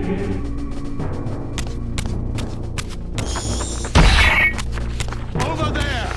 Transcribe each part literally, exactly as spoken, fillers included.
Over there!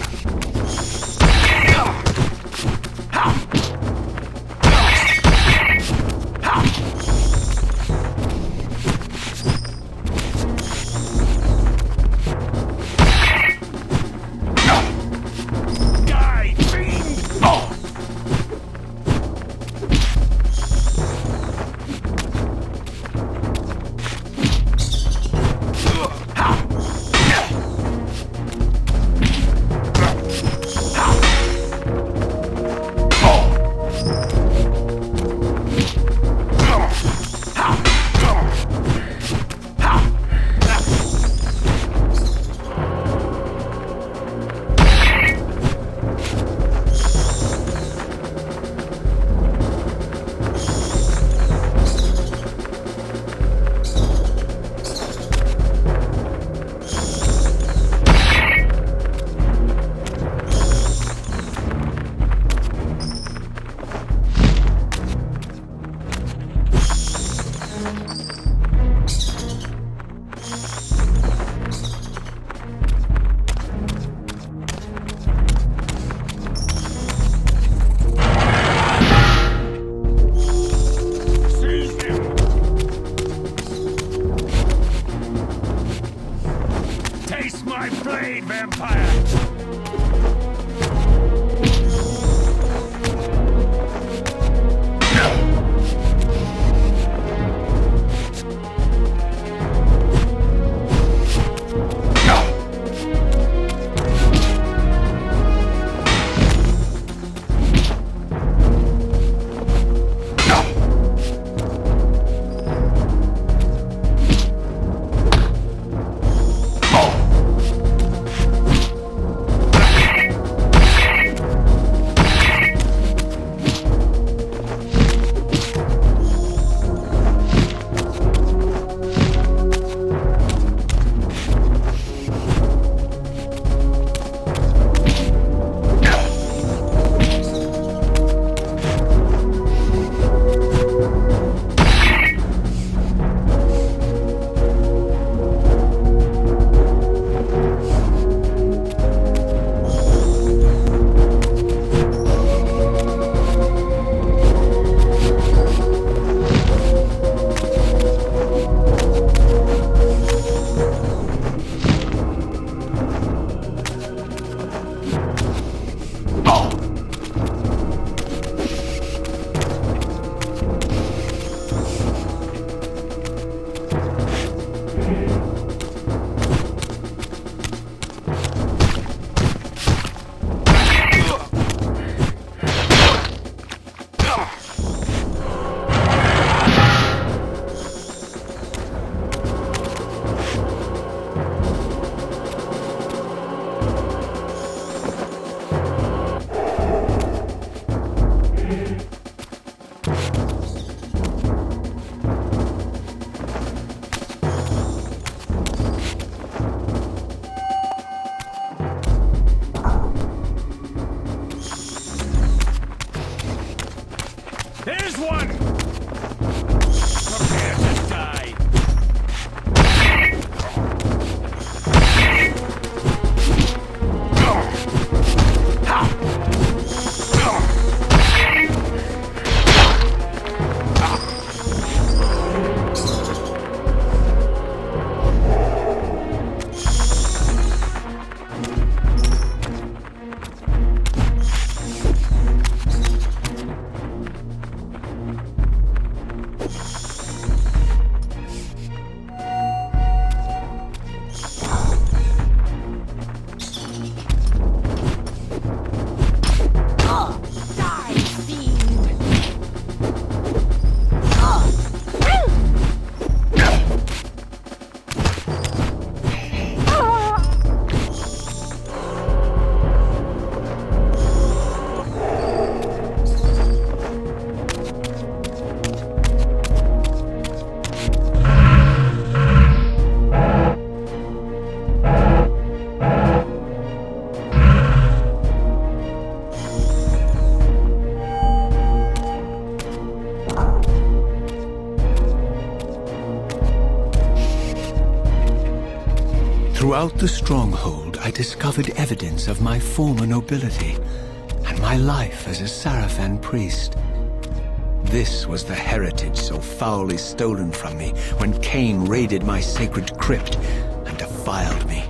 Throughout the stronghold, I discovered evidence of my former nobility and my life as a Sarafan priest. This was the heritage so foully stolen from me when Kain raided my sacred crypt and defiled me.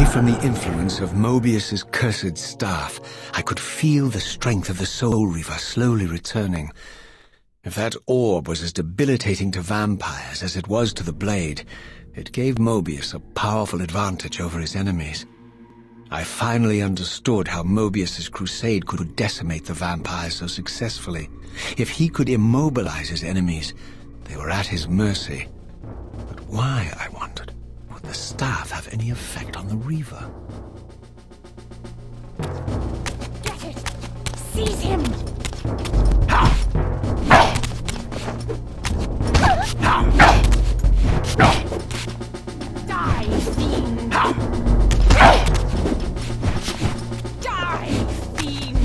Away from the influence of Mobius's cursed staff, I could feel the strength of the Soul Reaver slowly returning. If that orb was as debilitating to vampires as it was to the blade, it gave Mobius a powerful advantage over his enemies. I finally understood how Mobius's crusade could decimate the vampires so successfully. If he could immobilize his enemies, they were at his mercy. But why, I wondered, would the staff have any effect on the Reaver? Get it! Seize him! Die, fiend! Die, fiend!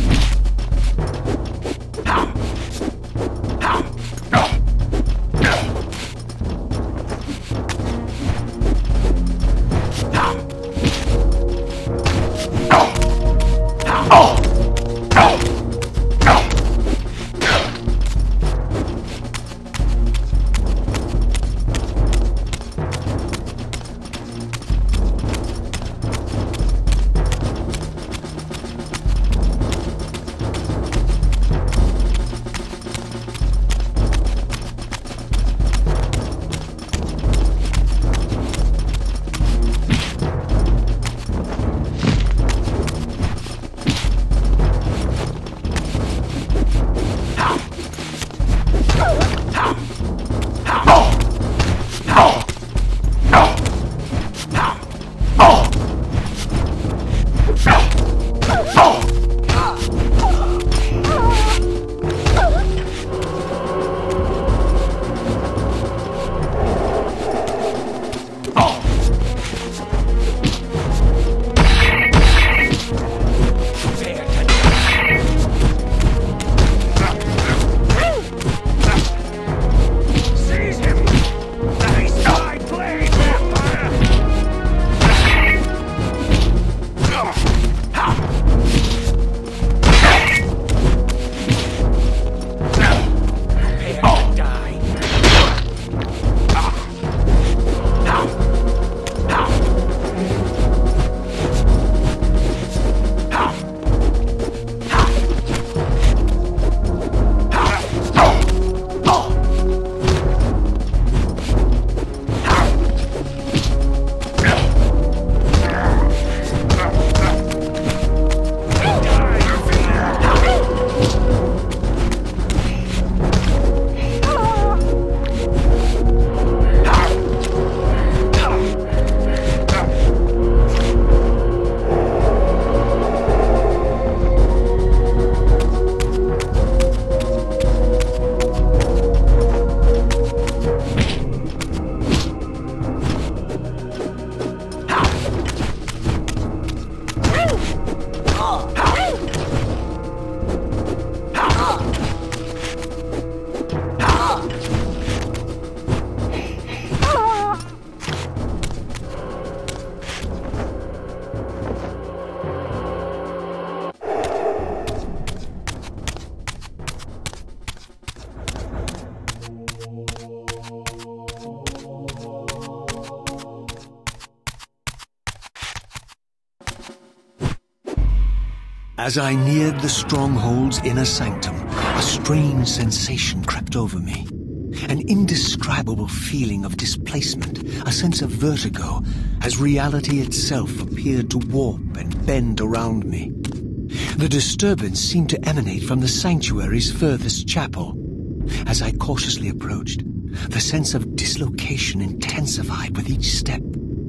As I neared the stronghold's inner sanctum, a strange sensation crept over me. An indescribable feeling of displacement, a sense of vertigo, as reality itself appeared to warp and bend around me. The disturbance seemed to emanate from the sanctuary's furthest chapel. As I cautiously approached, the sense of dislocation intensified with each step.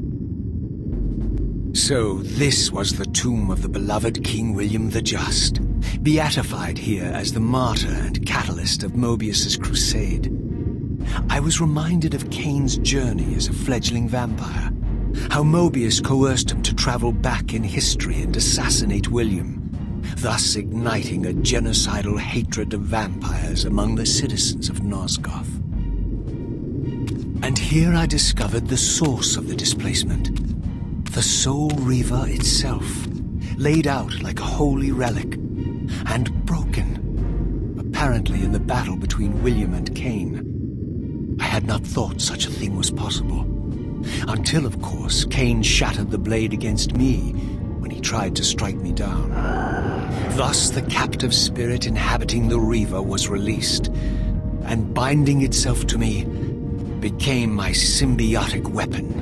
So this was the tomb of the beloved King William the Just, beatified here as the martyr and catalyst of Mobius's crusade. I was reminded of Kain's journey as a fledgling vampire, how Mobius coerced him to travel back in history and assassinate William, thus igniting a genocidal hatred of vampires among the citizens of Nosgoth. And here I discovered the source of the displacement. The Soul Reaver itself, laid out like a holy relic, and broken, apparently in the battle between William and Kain. I had not thought such a thing was possible. Until, of course, Kain shattered the blade against me when he tried to strike me down. Thus the captive spirit inhabiting the Reaver was released, and binding itself to me became my symbiotic weapon.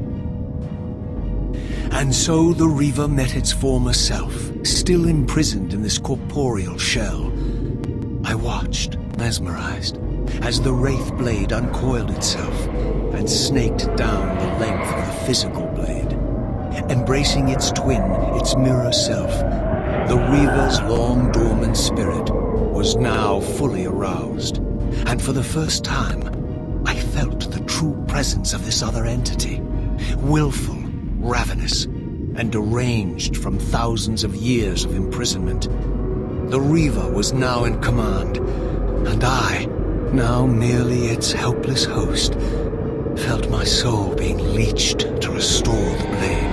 And so the Reaver met its former self, still imprisoned in this corporeal shell. I watched, mesmerized, as the Wraith blade uncoiled itself and snaked down the length of the physical blade. Embracing its twin, its mirror self, the Reaver's long dormant spirit was now fully aroused, and for the first time, I felt the true presence of this other entity, willful, ravenous, and deranged from thousands of years of imprisonment. The Reaver was now in command, and I, now merely its helpless host, felt my soul being leeched to restore the blade.